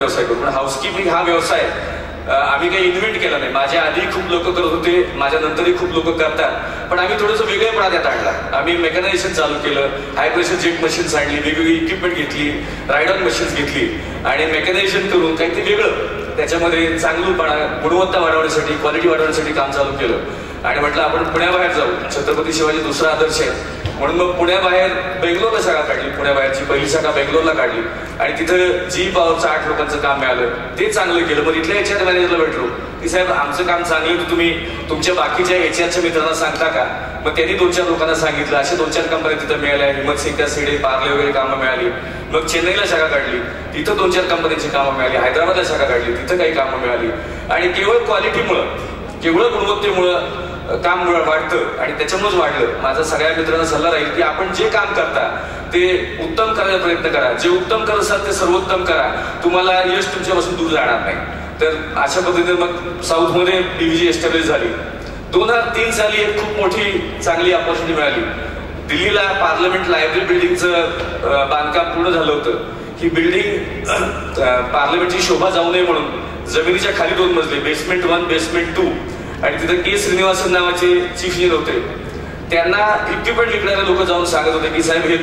व्यवसाय करू, पण हाऊसकीपिंग हा व्यवसाय आम्ही काही इन्व्हेंट केला नाही. माझ्या आधी खूप लोक करत होते, माझ्या नंतरही खूप लोक करतात, पण आम्ही थोडंसं वेगळेपणा त्यात आणला. आम्ही मेकॅनायझेशन चालू केलं, हाय प्रेशर जेट मशीन्स आणली, वेगवेगळी इक्विपमेंट घेतली, राईड ऑन मशीन्स घेतली आणि मेकॅनायझेशन करून काहीतरी वेगळं त्याच्यामध्ये चांगलंपणा, गुणवत्ता वाढवण्यासाठी, क्वालिटी वाढवण्यासाठी काम चालू केलं. आणि म्हटलं आपण पुण्याबाहेर जाऊ. छत्रपती शिवाजी दुसरा आदर्श आहे म्हणून मग पुण्याबाहेर बेंगलोरला शाखा काढली. पुण्याबाहेरची पहिली शाखा बेंगलोरला काढली आणि तिथं जी पॉवरचं 8 लोकांचं काम मिळालं, ते चांगलं केलं. मग तिथल्या HR मॅनेजरला भेटलो की साहेब आमचं काम चांगलं तर तुम्ही तुमच्या बाकीच्या HRच्या मित्रांना सांगता का? मग त्यांनी 2-4 लोकांना सांगितलं. अशा 2-4 कंपन्या तिथं मिळाल्या. हिम्मत सिंग, सिडे, पार्ले वगैरे कामं मिळाली. मग चेन्नईला शाखा काढली, तिथं 2-4 कंपन्यांची कामं मिळाली. हैदराबादला शाखा काढली, तिथं काही कामं मिळाली. आणि केवळ क्वालिटीमुळं, केवळ गुणवत्तेमुळं काम वाढतं आणि त्याच्यामुळेच वाढलं. माझा सगळ्या मित्रांना सल्ला राहील की आपण जे काम करता ते उत्तम करायचा प्रयत्न करा. जे उत्तम करत असाल ते सर्वोत्तम करा, तुम्हाला यश तुमच्यापासून दूर जाणार नाही. तर अशा पद्धतीने मग साऊथमध्ये BVG एस्टॅब्लिश झाली. 2003 साली एक खूप मोठी चांगली अपॉर्च्युनिटी मिळाली. दिल्लीला पार्लमेंट लायब्ररी बिल्डिंगचं बांधकाम पूर्ण झालं होतं. ही बिल्डिंग पार्लमेंटची शोभा जाऊ नये म्हणून जमिनीच्या खाली 2 मजले, बेसमेंट 1, बेसमेंट 2, आणि तिथे के श्रीनिवासन नावाचे चीफ इंजिनियर होते. त्यांना इक्विपमेंट विकणारे लोक जाऊन सांगत होते की साहेब हे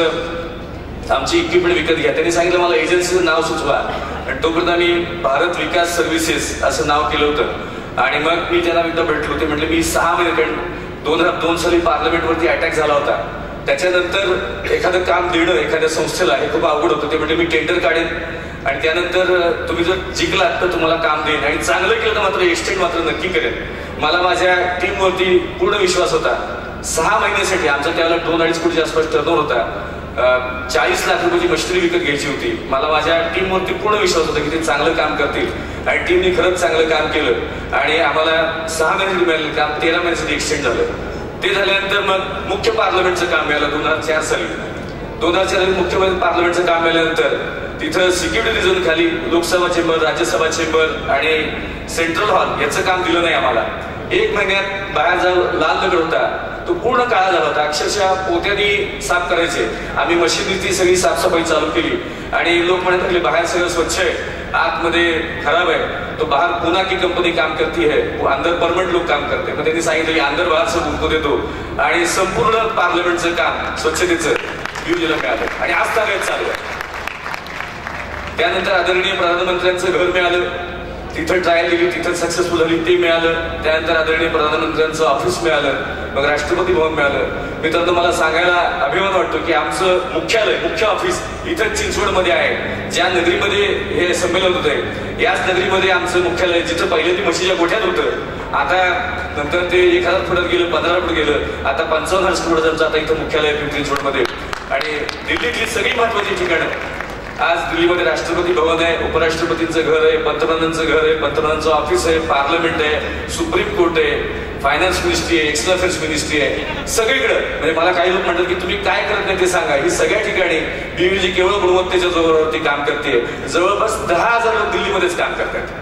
तुमचं आमची इक्विपमेंट विकत घ्या. त्यांनी सांगितलं मला एजन्सीचं नाव सुचवा आणि तोपर्यंत आम्ही भारत विकास सर्व्हिसेस असं नाव केलं होतं. आणि मग मी त्यांना एकदा भेटलो. ते म्हटले मी 6 महिने, कारण 2002 साली पार्लमेंटवरती अटॅक झाला होता, त्याच्यानंतर एखादं काम देणं एखाद्या संस्थेला हे खूप अवघड होतं. ते म्हणजे मी टेंडर काढेन आणि त्यानंतर तुम्ही जर जिंकलात तर तुम्हाला काम देईन आणि चांगलं केलं तर मात्र एक्सटेंड मात्र नक्की करेन. मला माझ्या टीमवरती पूर्ण विश्वास होता. 6 महिन्यासाठी आमचा त्यावेळेला 2-2.5 कोटीच्या आसपास टर्नओव्हर होता. 40 लाख रुपयाची मशिनरी विकत घ्यायची होती. मला माझ्या टीमवरती पूर्ण विश्वास होता की ते चांगलं काम करतील आणि टीमने खरंच चांगलं काम केलं आणि आम्हाला 6 महिन्यासाठी मिळालं काम 13 महिन्यासाठी एक्सटेंड झालं. ते झाल्यानंतर मग मुख्य पार्लमेंटचं काम मिळालं 2004 साली. 2004 साली मुख्य पार्लमेंटचं काम मिळाल्यानंतर तिथं सिक्युरिटी रिझन खाली लोकसभा चेंबर, राज्यसभा चेंबर आणि सेंट्रल हॉल याचं काम दिलं नाही आम्हाला. 1 महिन्यात बाहेर जाऊन लाल दगड होता, तो पूर्ण काळा झाला होता. अक्षरशः पोत्यानी साफ करायचे. आम्ही मशिनरी सगळी साफसफाई चालू केली आणि लोक म्हणत लागले बाहेर सगळं स्वच्छ आहे, आतमध्ये खराब आहे. तो बाहेर पुन्हा की कंपनी काम करती है, अंदर परमनंट लोक काम करते. मग त्यांनी सांगितलं की अंदर बाहेर सब उनको देतो आणि संपूर्ण पार्लमेंटचं काम स्वच्छतेचं BVGला मिळालं आणि आज ताब्यात चालू आहे. त्यानंतर आदरणीय प्रधानमंत्र्यांचं घर मिळालं, तिथं ट्रायल दिली, तिथं सक्सेसफुल झाली, ते मिळालं. त्यानंतर आदरणीय प्रधानमंत्र्यांचं ऑफिस मिळालं, मग राष्ट्रपती भवन मिळालं. मित्रांनो मला सांगायला अभिमान वाटतो की आमचं मुख्यालय, मुख्य ऑफिस इथं चिंचवडमध्ये आहे. ज्या नगरीमध्ये हे संमेलन होत आहे याच नगरीमध्ये आमचं मुख्यालय, जिथं पहिले ती म्हशीच्या गोठ्यात होतं, आता नंतर ते 1000 फुटात गेलं, 15 फूट गेलं, आता 55,000 स्क्वेअर फुटाचं आता इथं मुख्यालय आहे चिंचवडमध्ये. आणि दिल्लीतली सगळी महत्वाची ठिकाणं आज दिल्लीमध्ये राष्ट्रपती भवन आहे, उपराष्ट्रपतींचं घर आहे, पंतप्रधानांचं घर आहे, पंतप्रधानांचं ऑफिस आहे, पार्लमेंट आहे, सुप्रीम कोर्ट आहे, फायनान्स मिनिस्ट्री आहे, एक्सटर्नल अफेअर्स मिनिस्ट्री आहे. सगळीकडे म्हणजे मला काही लोक म्हणतात की तुम्ही काय करत नाही ते सांगा. ही सगळ्या ठिकाणी BVG केवळ गुणवत्तेच्या जोरावरती काम करते. जवळपास 10,000 लोक दिल्लीमध्येच काम करतात.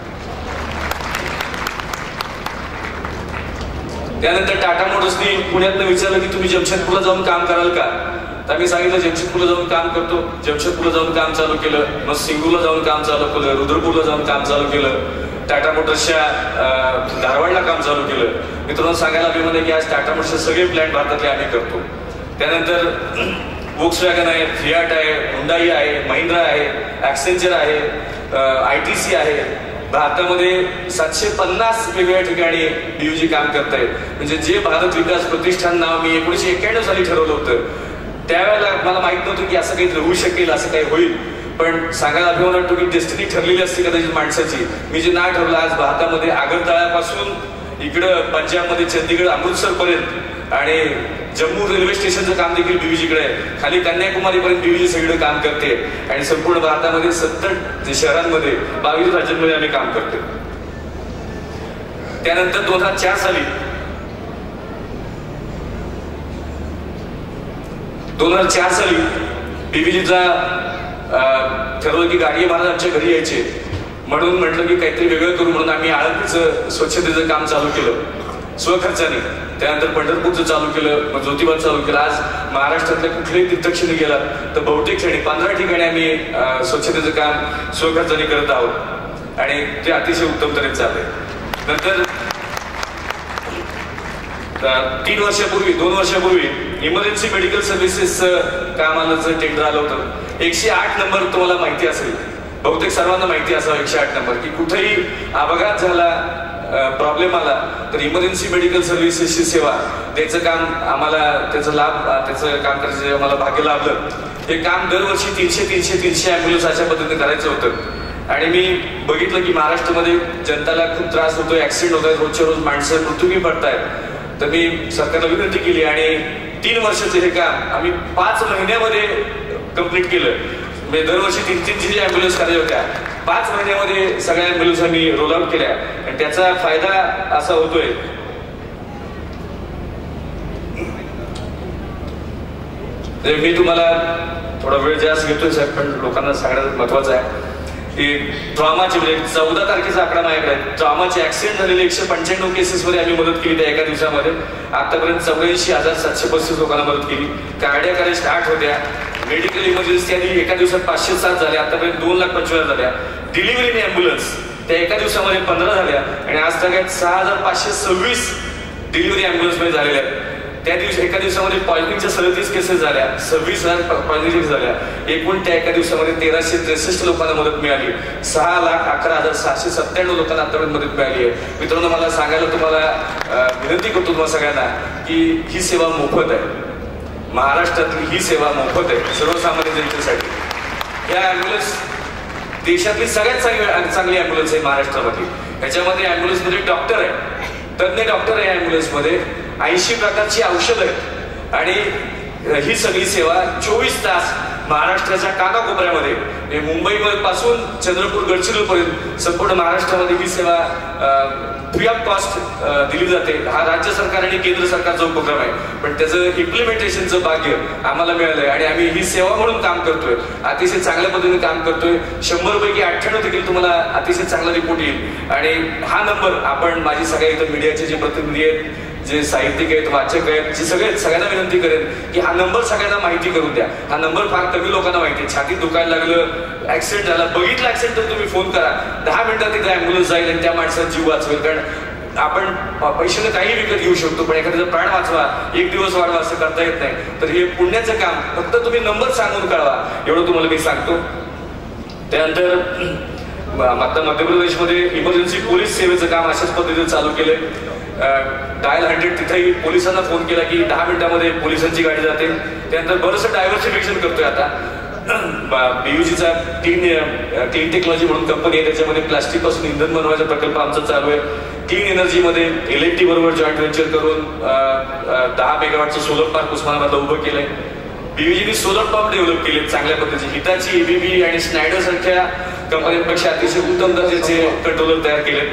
त्यानंतर टाटा मोटर्सनी पुण्यातनं विचारलं की तुम्ही जमशेदपूरला जाऊन काम कराल का? तर मी सांगितलं जमशेदपूरला जाऊन काम करतो. जमशेदपूरला जाऊन काम चालू केलं, मग सिंगूरला जाऊन काम चालू केलं, रुद्रपूरला जाऊन काम चालू केलं, टाटा मोटर्सच्या धारवाडला काम चालू केलं. मित्रांनो सांगायला अभिमान आहे की आज टाटा मोटर्सचे सगळे प्लॅन भारतातले आम्ही करतो. त्यानंतर वोक्सवॅगन आहे, फियाट आहे, हुंडाई आहे, महिंद्रा आहे, ॲक्सेंचर आहे, ITC आहे. भारतामध्ये 750 वेगवेगळ्या ठिकाणी BVG काम करत आहे. म्हणजे जे भारत विकास प्रतिष्ठान नाव मी 1991 साली ठरवलं होतं त्यावेळेला मला माहित नव्हतं की असं काही होऊ शकेल, असं काही होईल. पण सांगायला अभिमान वाटतो की डेस्टिनी ठरलेली असते कदाचित माणसाची. मी जे नाव ठरवलं आज भारतामध्ये आगरतळ्यापासून इकडं पंजाबमध्ये चंदीगड, अमृतसर पर्यंत आणि जम्मू रेल्वे स्टेशनचं काम देखील BVGकडे आहे. खाली कन्याकुमारीपर्यंत BVG सगळीकडे काम करते आणि संपूर्ण भारतामध्ये 70 शहरांमध्ये 22 राज्यांमध्ये आम्ही काम करतो. त्यानंतर 2004 साली 2004 साली BVGचा ठरवलं की गाडगे महाराज आमच्या घरी यायचे म्हणून म्हटलं की काहीतरी वेगळं करू म्हणून आम्ही आळंदीचं स्वच्छतेचं काम चालू केलं. स्वखर्चाने. त्यानंतर पंढरपूरचं चालू केलं, मग ज्योतिबा चालू केलं. आज महाराष्ट्रातल्या कुठल्याही तीर्थक्षेत्री गेला तर बहुतेक ठिकाणी 15 ठिकाणी आम्ही स्वच्छतेचं काम स्वखर्चाने करत आहोत आणि ते अतिशय उत्तम तऱ्हेने चाललंय. नंतर 2 वर्षापूर्वी इमर्जन्सी मेडिकल सर्व्हिसेसचं काम आलं, टेंडर आलं होतं. 108 नंबर तुम्हाला माहिती असेल, बहुतेक सर्वांना माहिती असावं 108 नंबर, की कुठेही अपघात झाला, प्रॉब्लेम आला तर इमर्जन्सी मेडिकल सर्व्हिसेसची सेवा द्यायचं काम आम्हाला, त्याचं काम करायचं आम्हाला भाग्य लाभलं. हे काम दरवर्षी 300 ॲम्ब्युलन्स अशा पद्धतीने करायचं होतं आणि मी बघितलं की महाराष्ट्रामध्ये जनताला खूप त्रास होतोय, ऍक्सिडेंट होत आहेत, रोजच्या रोज माणसं मृत्यूही पडतायत. तर मी सरकारला विनंती केली आणि 3 वर्षाचं हे काम आम्ही 5 महिन्यामध्ये कंप्लीट केलं. म्हणजे दरवर्षी 300 ॲम्ब्युलन्स करायच्या होत्या, 5 महिन्यामध्ये सगळ्या ॲम्ब्युलन्स आम्ही रोल आउट केल्या आणि त्याचा फायदा असा होतोय. मी तुम्हाला थोडा वेळ जास्त घेतोय साहेब, पण लोकांना सांगणं महत्वाचं आहे की ट्रॉमाचे म्हणजे 14 तारखेचा आकडा माझ्याकडे आहे. ट्रॉमाचे ऍक्सिडेंट झालेले 195 केसेसमध्ये आम्ही मदत केली त्या एका दिवसामध्ये. आतापर्यंत 84,735 लोकांना मदत केली. कार्डियाक अरेस्ट 8 होत्या. मेडिकल इमर्जन्सी आधी एका दिवसात 507 झाल्या, आतापर्यंत 2,25,000 झाल्या. डिलिव्हरी इन ॲम्ब्युलन्स त्या एका दिवसामध्ये 15 झाल्या आणि आज सगळ्यात 6,526 डिलिव्हरी ॲम्ब्युलन्समध्ये झालेल्या आहेत. त्या दिवशी एका दिवसामध्ये पॉइझनिंगच्या 37 केसेस झाल्या, 26,000 पॉइझनिंग झाल्या. एकूण त्या एका दिवसामध्ये 1,363 लोकांना मदत मिळाली. 6,11,697 लोकांना आतापर्यंत मदत मिळाली आहे. मित्रांनो, मला सांगायला तुम्हाला विनंती करतो तुम्हाला सगळ्यांना की ही सेवा मोफत आहे. महाराष्ट्रातली ही सेवा मोफत आहे सर्वसामान्य जनतेसाठी. या ॲम्ब्युलन्स देशातली सगळ्यात चांगली ॲम्ब्युलन्स आहे महाराष्ट्रामध्ये. ह्याच्यामध्ये ॲम्ब्युलन्समध्ये डॉक्टर आहे, तज्ञ डॉक्टर आहे ॲम्ब्युलन्समध्ये. 80 प्रकारची औषध आहेत आणि ही सगळी सेवा 24 तास महाराष्ट्राच्या कानाकोपऱ्यामध्ये, मुंबई पासून चंद्रपूर गडचिरोलीपर्यंत संपूर्ण महाराष्ट्रामध्ये ही सेवा फ्री ऑफ कॉस्ट दिली जाते. हा राज्य सरकार आणि केंद्र सरकारचा उपक्रम आहे, पण त्याचं इम्प्लिमेंटेशनचं भाग्य आम्हाला मिळालंय आणि आम्ही ही सेवा म्हणून काम करतोय. अतिशय चांगल्या पद्धतीने काम करतोय. 100 पैकी 98 देखील तुम्हाला अतिशय चांगला रिपोर्ट येईल. आणि हा नंबर आपण माझी सगळ्या इथं मीडियाचे जे प्रतिनिधी आहेत, जे साहित्यिक आहेत, वाचक आहेत, जे सगळ्यांना विनंती करेन की हा नंबर सगळ्यांना माहिती करून द्या. हा नंबर फार कमी लोकांना माहिती आहे. छातीत दुखायला लागलं, ऍक्सिडेंट झाला, बघितलं ऍक्सिडेंट तर तुम्ही फोन करा. 10 मिनिटात तिथे ॲम्ब्युलन्स जाईल आणि त्या माणसाचा जीव वाचवेल. कारण आपण पैशाने काही विकत घेऊ शकतो, पण एखाद्याचा प्राण वाचवा, 1 दिवस वाढवा असं करता येत नाही. तर हे पुण्याचं काम फक्त तुम्ही नंबर सांगून कळवा, एवढं तुम्हाला मी सांगतो. त्यानंतर आता मध्य प्रदेशमध्ये इमर्जन्सी पोलीस सेवेचं काम अशाच पद्धतीने चालू केलंय. डायल 100 तिथेही पोलिसांना फोन केला की 10 मिनिटांमध्ये पोलिसांची गाडी जाते. त्यानंतर बरंचसं डायव्हर्सिफिकेशन करतोय आता. BVGचा क्लीन टेक्नॉलॉजी म्हणून कंपनी आहे, त्याच्यामध्ये प्लास्टिक पासून इंधन बनवायचा प्रकल्प आमचा चालू आहे. क्लीन एनर्जीमध्ये LNT बरोबर जॉईंट व्हेंचर करून 10 मेगावॉटचं सोलर पार्क उस्मानाबादला उभं केलंय. BVGने सोलर पंप डेव्हलप केले चांगल्या पद्धतीचे. हिताची, ABB आणि स्नायडर सारख्या कंपन्यांपेक्षा अतिशय उत्तम दर्जाचे कंट्रोलर तयार केले.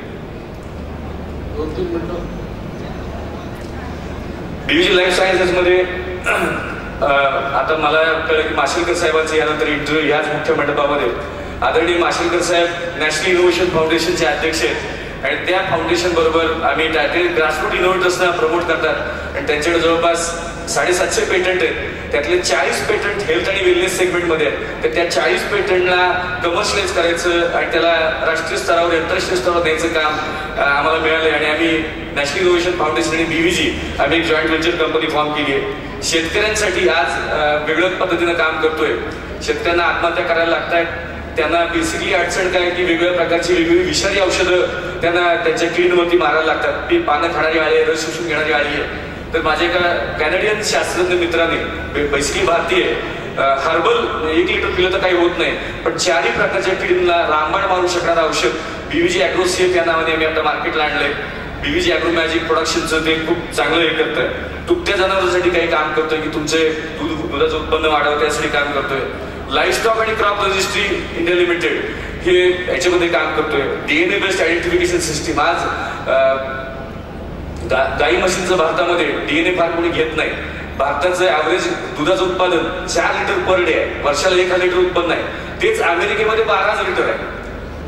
BVG लाईफ सायन्सेस मध्ये आता मला कळलं की माशेलकर साहेबांचे यानंतर इंटरव्ह्यू ह्याच मुख्य मंडपामध्ये. आदरणीय माशेलकर साहेब नॅशनल इनोव्हेशन फाउंडेशनचे अध्यक्ष आहेत आणि त्या फाउंडेशन बरोबर आम्ही ग्रासरूट इनोव्हेटर्सना प्रमोट करतात आणि त्यांच्याकडे जवळपास 750 पेटंट आहेत. त्यातले 40 पेटंट हेल्थ आणि वेलनेस सेगमेंटमध्ये आहेत. तर त्या 40 पेटंटला कमर्शियलाइज करायचं आणि त्याला राष्ट्रीय स्तरावर, आंतरराष्ट्रीय स्तरावर द्यायचं काम आम्हाला मिळालंय आणि आम्ही नॅशनल इनोव्हेशन फाउंडेशन आणि BVG आम्ही एक जॉईंट व्हेंचर कंपनी फॉर्म केली आहे. शेतकऱ्यांसाठी आज वेगळ्या पद्धतीनं काम करतोय. शेतकऱ्यांना आत्महत्या करायला लागतायत. त्यांना बेसिकली अडचण काय की वेगवेगळ्या प्रकारची वेगवेगळी विषारी औषधं त्यांना त्यांच्या किडनीवरती मारायला लागतात. ती पानं खाणारी आळी आहे, रस शोषून घेणारी आळी आहे. तर माझ्या एका कॅनेडियन शास्त्रज्ञ मित्राने, बेसिकली भारतीय, हर्बल 1 लिटर पिलं तर काही होत नाही, पण 4ही प्रकारच्या किडनीला रामबाण मारू शकणारं औषध BVG ॲग्रोसेफ या नावाने आम्ही आता मार्केटला आणलंय. BVG ॲग्रो मॅजिक प्रोडक्शनचं ते खूप चांगलं हे करतंय. दुभत्या जनावरांसाठी काही काम करतोय की तुमचे दुधाचं उत्पन्न वाढवं, त्यासाठी काम करतोय. लाईफस्टॉक आणि क्रॉप रजिस्ट्री इंडिया लिमिटेड हे याच्यामध्ये काम करतोय. DNA based identification system. आज गाई म्हशींचं भारतामध्ये DNA फार कोणी घेत नाही. भारताचं ऍव्हरेज दुधाचं उत्पादन 4 लिटर पर डे आहे. वर्षाला 1,000 लिटर उत्पन्न आहे. तेच अमेरिकेमध्ये 12,000 लिटर आहे.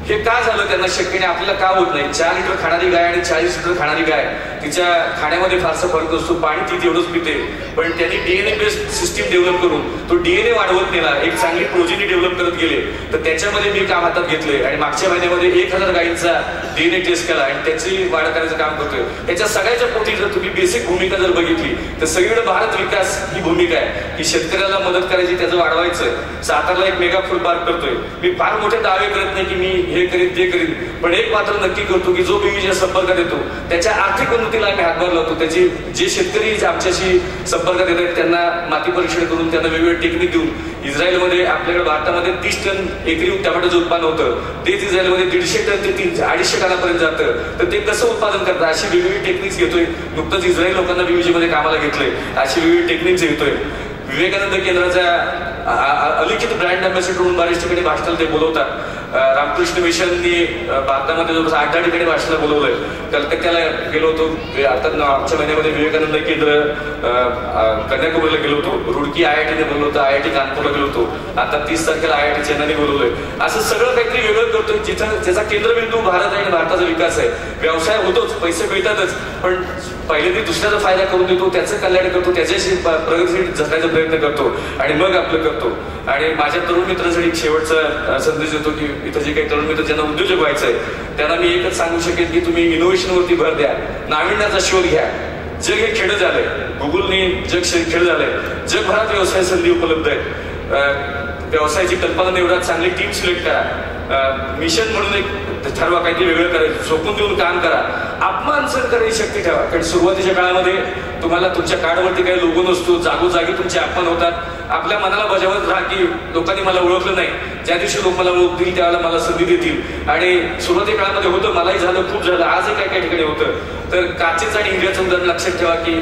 हे का झालं त्यांना शक्य नाही, आपल्याला का होत नाही? 4 लिटर खाणारी गाय आणि 40 लिटर खाणारी गाय, तिच्या खाण्यामध्ये फारसा फरक असतो, पाणी ती तेवढंच पिते, पण त्यांनी डीएनए बेस्ड सिस्टीम डेव्हलप करून तो डीएनए वाढवत नेला, एक चांगली प्रोजेनी डेव्हलप करत गेले. तर त्याच्यामध्ये मी काम हातात घेतले आणि मागच्या महिन्यामध्ये 1000 गायींचा डीएनए टेस्ट केला आणि त्याची वाढ करायचं काम करतोय. त्याच्या सगळ्याच्या पोटी जर तुम्ही बेसिक भूमिका जर बघितली तर सगळीकडे भारत विकास ही भूमिका आहे की शेतकऱ्याला मदत करायची, त्याचं वाढवायचं. सातारला एक मेगा फूड पार्क करतोय. मी फार मोठे दावे करत नाही की मी हे करीन ते करीन, पण एक मात्र नक्की करतो की जो बीव्हीजी संपर्कात येतो त्याच्या आर्थिक उन्नतीला आम्ही हातभार लावतो. त्याची जे शेतकरी आमच्याशी संपर्कात येतात त्यांना माती परीक्षण करून त्यांना वेगवेगळे टेक्निक देऊन, इस्रायलमध्ये आपल्याकडे भारतामध्ये 30 टन एकरी टमाटोचं उत्पादन होतं, तेच इस्रायलमध्ये 150 टन ते 250 टनापर्यंत जातं. तर ते कसं उत्पादन करतात अशी वेगवेगळी टेक्निक्स घेतोय. नुकतंच इस्रायल लोकांना बीव्हीजी मध्ये कामाला घेतलंय, अशी वेगवेगळी टेक्निक्स घेतोय. विवेकानंद केंद्राचा अलिखित ब्रँड अँबॅसेडर म्हणून बऱ्याच ठिकाणी भाषणाला ते बोलवतात. रामकृष्ण मिशननी भारतामध्ये जवळपास 8-10 ठिकाणी भाषणाला बोलवलंय. कलकत्त्याला गेलो होतो, आता मागच्या महिन्यामध्ये विवेकानंद केंद्र कन्याकुमारीला गेलो होतो, रुडकी IIT बोललो होतो, IIT कानपूरला गेलो होतो, आता 30 तारखेला IIT चेन्नईने बोलवलंय. असं सगळं काहीतरी वेगळं करतोय जिथं ज्याचा केंद्रबिंदू भारत आणि भारताचा विकास आहे. व्यवसाय होतोच, पैसे मिळतातच, पण पहिल्यांदा दुसऱ्याचा फायदा करून देतो, त्याचं कल्याण करतो, त्याच्याशी प्रगतीसाठी झटण्याचा प्रयत्न करतो आणि मग आपलं करतो. आणि माझ्या तरुण मित्रांसाठी शेवटचा संदेश देतो की इथं जे काही तरुण मित्र ज्यांना उद्योजक व्हायचं आहे त्यांना मी एकच सांगू शकेन की तुम्ही इनोव्हेशन वरती भर द्या, नाविन्याचा शोध घ्या. जग हे खेळ झालंय, गुगलने जग खेळ झालंय, जगभरात व्यवसाय संधी उपलब्ध आहेत. व्यवसायाची कल्पना निवडा, चांगली टीम सिलेक्ट करा, मिशन म्हणून एक ठरवा, काहीतरी वेगळं करायचं, झोपून देऊन काम करा, अपमान सहन करायची शक्ती ठेवा. कारण सुरुवातीच्या काळामध्ये तुम्हाला तुमच्या कार्डवरती काही लोगो नसतो, जागोजागी तुमचे अपमान होतात. आपल्या मनाला बजावत राहा की लोकांनी मला ओळखलं नाही, ज्या दिवशी लोक मला ओळखतील त्यावेळेला मला संधी देतील. आणि सुरुवाती काळामध्ये होतं, मलाही झालं, खूप झालं, आजही काही काही ठिकाणी होतं. तर काचेचं आणि हिऱ्याचं उदाहरण लक्षात ठेवा की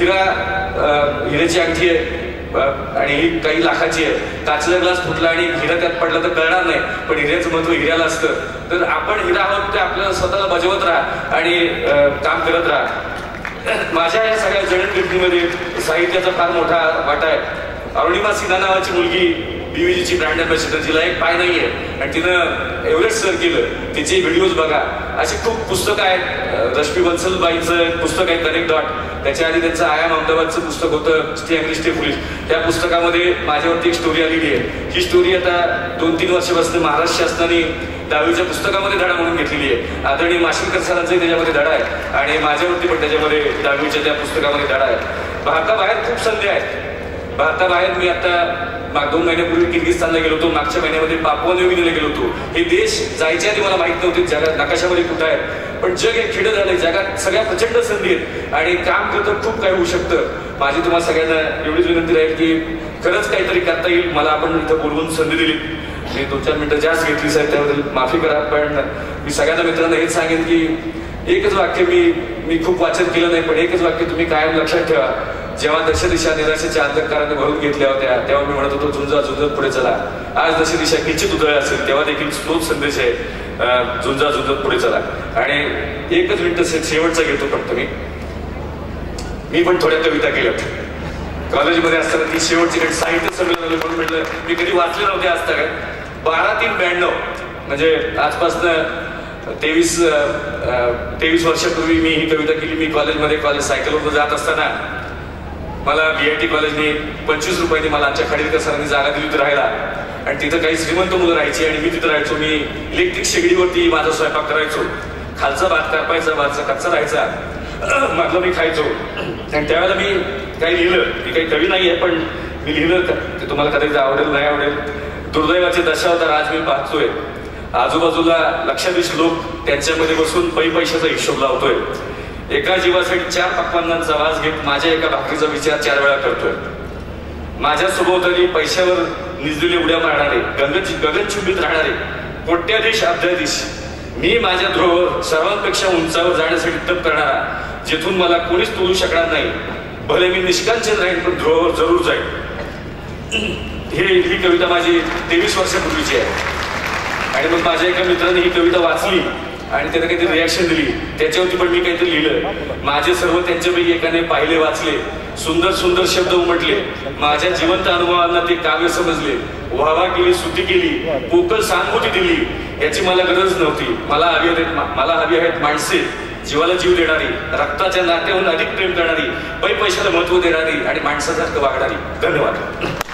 हिऱ्याची अंगठी आहे आणि ही काही लाखाची आहे, काचेचा ग्लास फुटला आणि हिरा त्यात पडला तर कळणार नाही, पण हिऱ्याचं महत्व हिऱ्याला असतं. तर आपण हिरा आहोत ते आपल्याला स्वतःला बजावत राहा आणि काम करत राहा. माझ्या या सगळ्या जडणघडणीमध्ये साहित्याचा फार मोठा वाटा आहे. अरुणिमा सिन्हा नावाची मुलगी बीव्हीजीची ब्रँड अँबॅसेडर, जिला एक पाय नाहीये आणि तिनं एव्हरेस्ट सर केलं, तिचे व्हिडिओज बघा. अशी खूप पुस्तकं आहेत. रश्मी बन्सलबाईंचं पुस्तक आहे कनेक्ट डॉट, त्याच्या आधी त्यांचं आयाम अहमदाबादचं पुस्तक होतं स्टे अँग्री स्टे फुलिश. त्या पुस्तकामध्ये माझ्यावरती एक स्टोरी आलेली आहे. ही स्टोरी आता 2-3 वर्षापासून महाराष्ट्र शासनाने 10वीच्या पुस्तकामध्ये धडा म्हणून घेतलेली आहे. आदरणीय माशिलकर सरांचाही त्याच्यामध्ये धडा आहे आणि माझ्यावरती पण त्याच्यामध्ये 10वीच्या त्या पुस्तकामध्ये धडा आहे. भारताबाहेर खूप संधी आहेत. भारताबाहेर मी आता 2 महिन्यापूर्वी किर्गिस्तानला गेलो होतो, मागच्या महिन्यामध्ये पापुआ न्यू गिनीला गेलो होतो. हे देश जायच्या आधी मला माहित नव्हते जगात नकाशामध्ये कुठं आहे, पण जग हे खेळ झालंय. जगात सगळ्या प्रचंड संधी आहेत आणि काम करतं खूप काही होऊ शकतं. माझी तुम्हाला सगळ्यांना एवढीच विनंती राहील की खरंच काहीतरी करता येईल. मला आपण इथं बोलवून संधी दिली, मी 2-4 मिनिटं जास्त घेतली साहेब, त्याबद्दल माफी करा. पण मी सगळ्या मित्रांना हेच सांगेन की एकच वाक्य, मी खूप वाचन केलं नाही, पण एकच वाक्य तुम्ही कायम लक्षात ठेवा. जेव्हा दशदिशा निराशेच्या अंधकाराने भरून घेतल्या होत्या तेव्हा मी म्हणत होतो झुंजा झुंजत पुढे चला. आज दशदिशा किंचित उदय असेल तेव्हा देखील तोच संदेश आहे, झुंजा झुंजत पुढे चला. आणि एकच मिनिट शेवटचा घेतो फक्त. मी पण थोड्या कविता केल्यात कॉलेजमध्ये असताना. ती शेवटची साहित्य संमेलन म्हणून म्हटलं, मी कधी वाचले नव्हते आज तक. 12-3-92 म्हणजे आजपासून 23 वर्षापूर्वी मी ही कविता केली. मी कॉलेज सायकलवर जात असताना मला VIT कॉलेजने 25 रुपयांनी मला आमच्या खाडीलकर सरांनी जागा दिली होती राहायला आणि तिथं काही श्रीमंत मुलं राहायची आणि मी तिथं राहायचो. मी इलेक्ट्रिक शेगडीवरती माझा स्वयंपाक करायचो. खालचा भात करपायचा, भातचा कच्चा राहायचा, म्हटलं मी खायचो. आणि त्यावेळेला मी काही लिहिलं, मी काही कवी नाही आहे पण मी लिहिलं, ते तुम्हाला कदाचित आवडेल नाही आवडेल. दुर्दैवाची दशा होता, आज मी पाहतोय आजूबाजूला लक्षाधीश लोक त्यांच्यामध्ये बसून पैशाचा हिशोब लावतोय. एका जीवासाठी 4 पक्वान्नांचा वास घेत माझ्या एका भाकरीचा विचार 4 वेळा करतोय. माझ्या सभोवताली पैशावर निजलेले उड्या मारणारे, गगनचुंबीत राहणारे कोट्याधीश अब्जाधीश, मी माझ्या ध्रुवावर सर्वांपेक्षा उंचावर जाण्यासाठी तप करणारा, जिथून मला कोणीच तोडू शकणार नाही. भले मी निष्कांचन राहील पण ध्रुवावर जरूर जाईल. ही कविता माझी 23 वर्षापूर्वीची आहे. आणि मग माझ्या एका मित्राने ही कविता वाचली आणि त्याने काहीतरी रिॲक्शन दिली. त्याच्यावरती पण मी काहीतरी लिहिलं. माझे सर्व त्यांच्यापैकी एकाने पाहिले वाचले, सुंदर सुंदर शब्द उमटले, माझ्या जिवंत अनुभवांना ते काव्य समजले, वाहवा केली, स्तुती केली, पोकळ सहानुभूती दिली, याची मला गरज नव्हती. मला हवी आहेत माणसे, जीवाला जीव देणारी, रक्ताच्या नात्याहून अधिक प्रेम करणारी, पैशाला महत्व देणारी आणि माणसासारखं वागणारी. धन्यवाद.